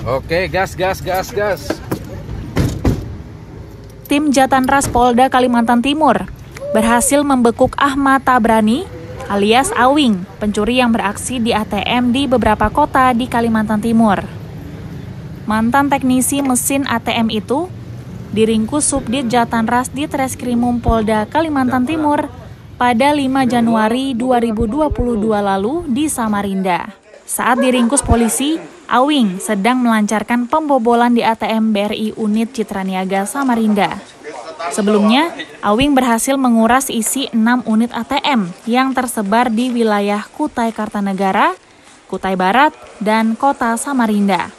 Oke, gas. Tim Jatanras Polda Kalimantan Timur berhasil membekuk Ahmad Tabrani alias Awing, pencuri yang beraksi di ATM di beberapa kota di Kalimantan Timur. Mantan teknisi mesin ATM itu diringkus Subdit Jatanras di Treskrimum Polda Kalimantan Timur pada 5 Januari 2022 lalu di Samarinda. Saat diringkus polisi, Awing sedang melancarkan pembobolan di ATM BRI Unit Citra Niaga Samarinda. Sebelumnya, Awing berhasil menguras isi 6 unit ATM yang tersebar di wilayah Kutai Kartanegara, Kutai Barat, dan Kota Samarinda.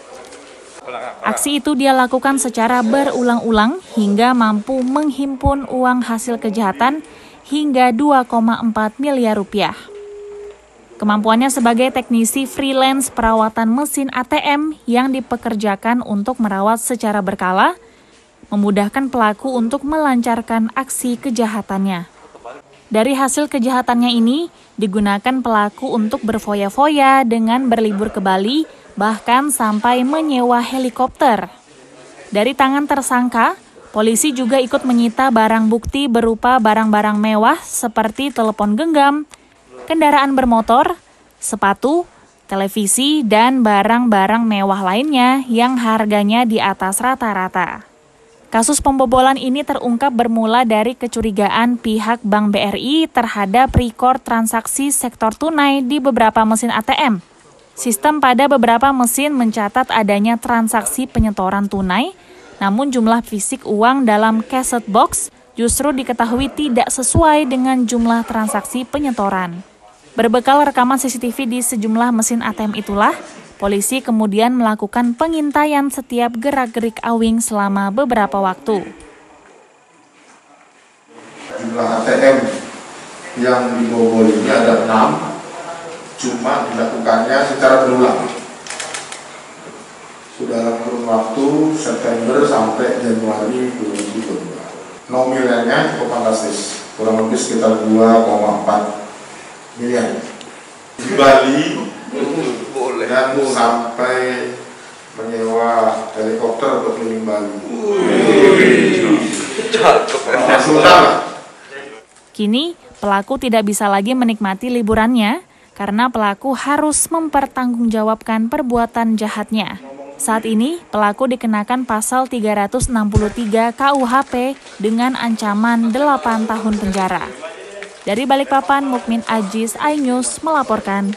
Aksi itu dia lakukan secara berulang-ulang hingga mampu menghimpun uang hasil kejahatan hingga 2,4 miliar rupiah. Kemampuannya sebagai teknisi freelance perawatan mesin ATM yang dipekerjakan untuk merawat secara berkala, memudahkan pelaku untuk melancarkan aksi kejahatannya. Dari hasil kejahatannya ini, digunakan pelaku untuk berfoya-foya dengan berlibur ke Bali, bahkan sampai menyewa helikopter. Dari tangan tersangka, polisi juga ikut menyita barang bukti berupa barang-barang mewah seperti telepon genggam, kendaraan bermotor, sepatu, televisi, dan barang-barang mewah lainnya yang harganya di atas rata-rata. Kasus pembobolan ini terungkap bermula dari kecurigaan pihak Bank BRI terhadap rekor transaksi sektor tunai di beberapa mesin ATM. Sistem pada beberapa mesin mencatat adanya transaksi penyetoran tunai, namun jumlah fisik uang dalam cassette box justru diketahui tidak sesuai dengan jumlah transaksi penyetoran. Berbekal rekaman CCTV di sejumlah mesin ATM itulah, polisi kemudian melakukan pengintaian setiap gerak-gerik Awing selama beberapa waktu. Jumlah ATM yang dibobol ini ada 6, cuma dilakukannya secara berulang. Sudah dalam kurun waktu September sampai Januari 2022. Nominalnya cukup fantastis, kurang lebih sekitar 2,4 miliar. Di Bali dan sampai menyewa helikopter untuk keliling Bali. Kini, pelaku tidak bisa lagi menikmati liburannya karena pelaku harus mempertanggungjawabkan perbuatan jahatnya. Saat ini, pelaku dikenakan pasal 363 KUHP dengan ancaman 8 tahun penjara. Dari Balikpapan, Mukmin Aziz, iNews melaporkan.